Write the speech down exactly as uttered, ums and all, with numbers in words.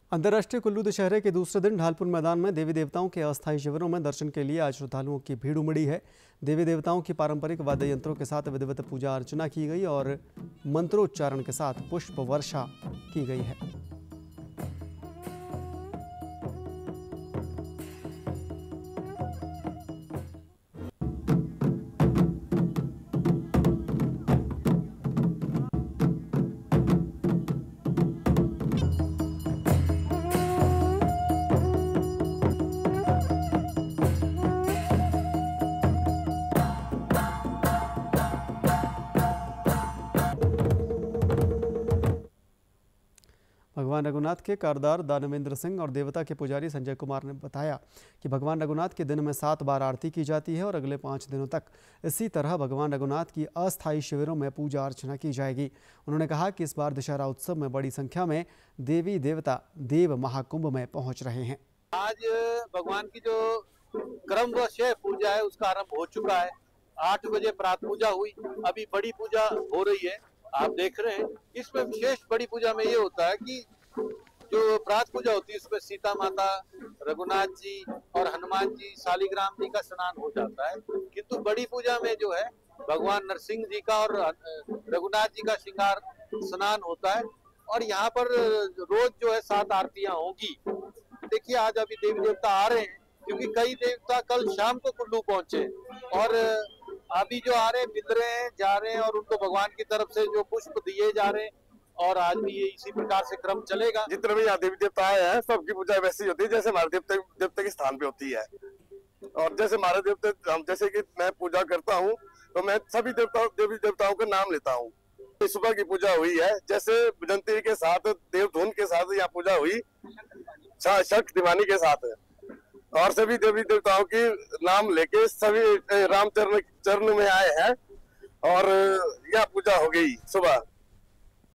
अंतर्राष्ट्रीय कुल्लू दशहरे के दूसरे दिन ढालपुर मैदान में देवी देवताओं के अस्थायी शिविरों में दर्शन के लिए आज श्रद्धालुओं की भीड़ उमड़ी है। देवी देवताओं की पारंपरिक वाद्य यंत्रों के साथ विधिवत पूजा अर्चना की गई और मंत्रोच्चारण के साथ पुष्प वर्षा की गई है। भगवान रघुनाथ के कारदार दानवेंद्र सिंह और देवता के पुजारी संजय कुमार ने बताया कि भगवान रघुनाथ के दिन में सात बार आरती की जाती है और अगले पाँच दिनों तक इसी तरह भगवान रघुनाथ की अस्थायी शिविरों में पूजा अर्चना की जाएगी। उन्होंने कहा कि इस बार दशहरा उत्सव में बड़ी संख्या में देवी देवता देव महाकुंभ में पहुंच रहे हैं। आज भगवान की जो क्रमवश पूजा है उसका आरंभ हो चुका है। आठ बजे प्रात पूजा हुई, अभी बड़ी पूजा हो रही है, आप देख रहे हैं। इसमें विशेष बड़ी पूजा में ये होता है कि जो प्रात पूजा होती है उसमें सीता माता, रघुनाथ जी और हनुमान जी, शालिग्राम जी का स्नान हो जाता है। किंतु बड़ी पूजा में जो है भगवान नरसिंह जी का और रघुनाथ जी का श्रृंगार स्नान होता है और यहाँ पर रोज जो है सात आरतियां होगी। देखिए आज अभी देवी देवता आ रहे हैं क्योंकि कई देवता कल शाम को कुल्लू पहुंचे और अभी जो आ रहे हैं मिल रहे हैं, जा रहे हैं और उनको भगवान की तरफ से जो पुष्प दिए जा रहे हैं और आज भी ये इसी प्रकार से क्रम चलेगा। जितने भी यहाँ देवी देवता आए हैं सबकी पूजा वैसी होती है जैसे हमारे देवता देवता के स्थान पे होती है। और जैसे हमारे देवता हम जैसे कि मैं पूजा करता हूँ तो मैं सभी देवता देवी देवताओं का नाम लेता हूँ। सुबह की पूजा हुई है, जैसे जंत्री के साथ देवधुन के साथ यहाँ पूजा हुई, शक दिवानी के साथ और सभी देवी देवताओं की नाम लेके सभी रामचरण चरण में आए हैं और यह पूजा हो गई सुबह।